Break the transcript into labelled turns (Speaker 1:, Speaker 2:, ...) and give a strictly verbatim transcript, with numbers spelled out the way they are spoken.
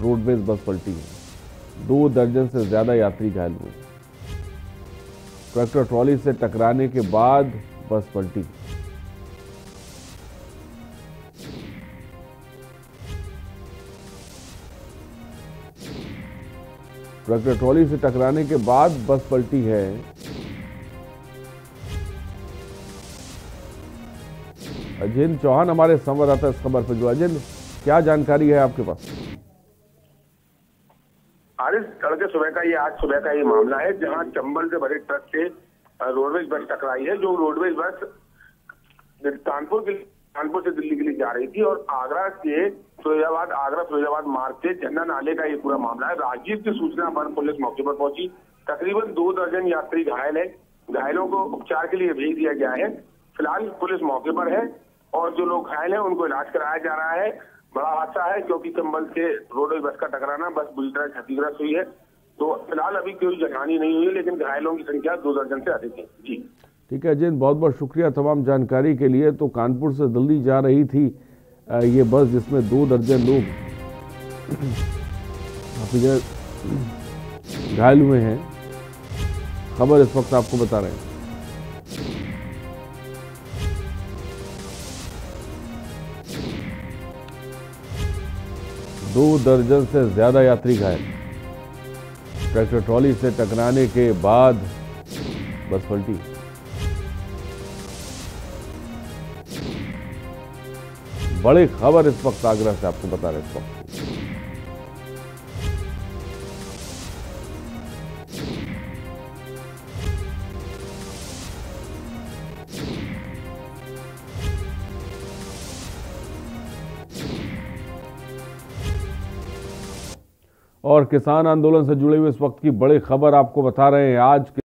Speaker 1: Roadways bus पलटी है। दो दर्जन से ज्यादा यात्री घायल हुए। ट्रैक्टर ट्रॉली से टकराने के बाद बस पलटी। ट्रैक्टर ट्रॉली से टकराने के बाद बस पलटी है। अजिन चौहान हमारे संवाददाता इस खबर पर जो। अजिन, क्या जानकारी है आपके पास?
Speaker 2: आज तड़के सुबह का ये आज सुबह का ये मामला है जहां चंबल से भरे ट्रक से रोडवेज बस टकराई है। जो रोडवेज बस कानपुर के कानपुर से दिल्ली के लिए जा रही थी और आगरा से फिरोजाबाद आगरा फिरोजाबाद मार्ग से झंडा नाले का ये पूरा मामला है। राजीव की सूचना पर पुलिस मौके पर पहुंची। तकरीबन दो दर्जन यात्री घायल है। घायलों को उपचार के लिए भेज दिया गया है। फिलहाल पुलिस मौके पर है और जो लोग घायल हैं उनको इलाज कराया जा रहा है। बड़ा हादसा है क्योंकि चंबल से रोडवेज बस का टकराना, बस बुरी तरह क्षतिग्रस्त हुई है। तो फिलहाल अभी कोई जानहानि नहीं हुई है, लेकिन घायलों की संख्या दो दर्जन से अधिक है। जी
Speaker 1: ठीक है अजिन, बहुत बहुत शुक्रिया तमाम जानकारी के लिए। तो कानपुर से दिल्ली जा रही थी ये बस जिसमें दो दर्जन लोग घायल हुए हैं। खबर इस वक्त आपको बता रहे हैं। दो दर्जन से ज्यादा यात्री घायल। ट्रैक्टर ट्रॉली से टकराने के बाद बस पलटी। बड़ी खबर इस वक्त आगरा से आपको बता रहे हैं इस वक्त। और किसान आंदोलन से जुड़े हुए इस वक्त की बड़ी खबर आपको बता रहे हैं। आज